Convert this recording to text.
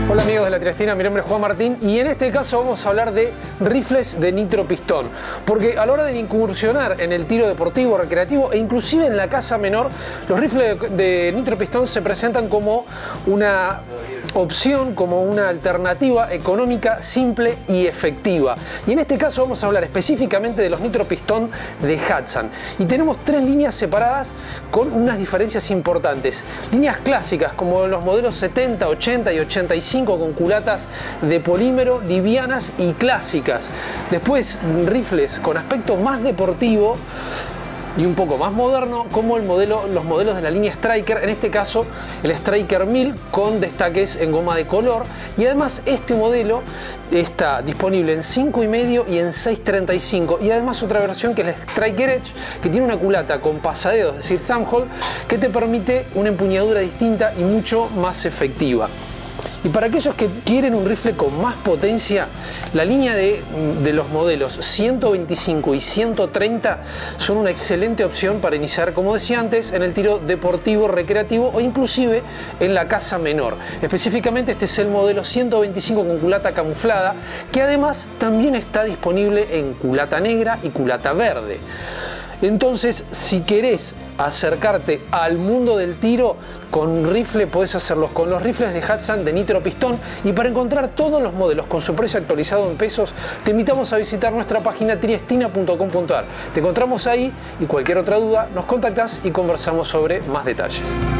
Hola amigos de La Triestina, mi nombre es Juan Martín y en este caso vamos a hablar de rifles de nitropistón, porque a la hora de incursionar en el tiro deportivo, recreativo e inclusive en la caza menor, los rifles de nitropistón se presentan como una opción, como una alternativa económica, simple y efectiva. Y en este caso vamos a hablar específicamente de los nitropistón de Hatsan. Y tenemos tres líneas separadas con unas diferencias importantes. Líneas clásicas como los modelos 70, 80 y 85 con culatas de polímero, livianas y clásicas. Después rifles con aspecto más deportivo y un poco más moderno, como los modelos de la línea Striker, en este caso el Striker 1000 con destaques en goma de color, y además este modelo está disponible en 5,5 y en 6,35, y además otra versión que es el Striker Edge, que tiene una culata con pasadedos, es decir, thumbhole, que te permite una empuñadura distinta y mucho más efectiva. Y para aquellos que quieren un rifle con más potencia, la línea de los modelos 125 y 130 son una excelente opción para iniciar, como decía antes, en el tiro deportivo, recreativo o inclusive en la caza menor. Específicamente este es el modelo 125 con culata camuflada, que además también está disponible en culata negra y culata verde. Entonces, si querés acercarte al mundo del tiro con rifle, podés hacerlo con los rifles de Hatsan de nitropistón. Y para encontrar todos los modelos con su precio actualizado en pesos, te invitamos a visitar nuestra página triestina.com.ar. Te encontramos ahí y cualquier otra duda nos contactás y conversamos sobre más detalles.